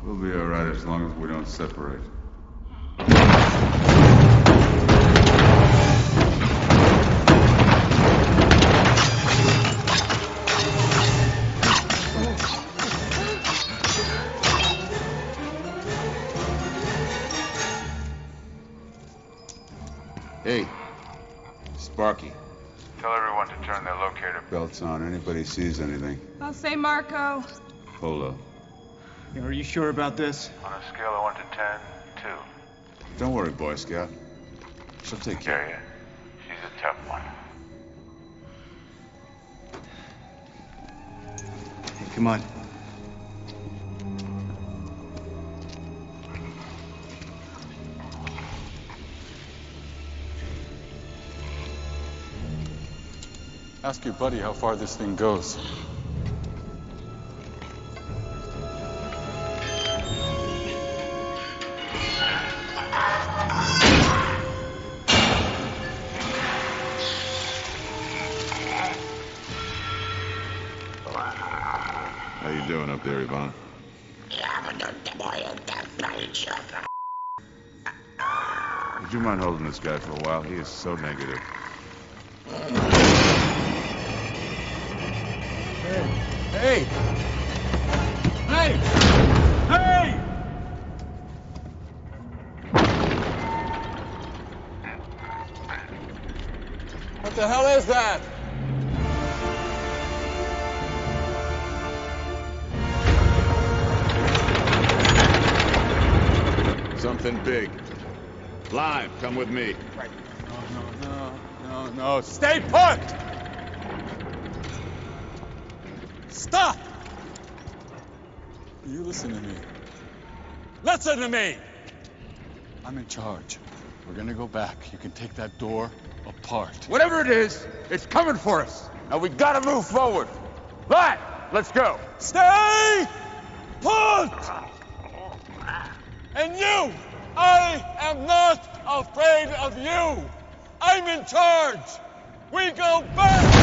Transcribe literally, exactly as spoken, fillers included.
We'll be all right as long as we don't separate. Hey, Sparky. Tell everyone to turn their locator Belts on. Anybody sees anything? I'll say Marco. Polo. Yeah, are you sure about this? on a scale of one to ten, two. Don't worry, Boy Scout. She'll take care of you. Carry it. She's a tough one. Hey, come on. Ask your buddy how far this thing goes. How you doing up there, Ivan? Would you mind holding this guy for a while? He is so negative. Hey! Hey! Hey! What the hell is that? Something big. Live, come with me. No, no, no, no, no. Stay put! Stop! You listen to me. Listen to me! I'm in charge. We're gonna go back. You can take that door apart. Whatever it is, it's coming for us. Now we gotta move forward. Right, let's go. Stay put! And you, I am not afraid of you. I'm in charge. We go back!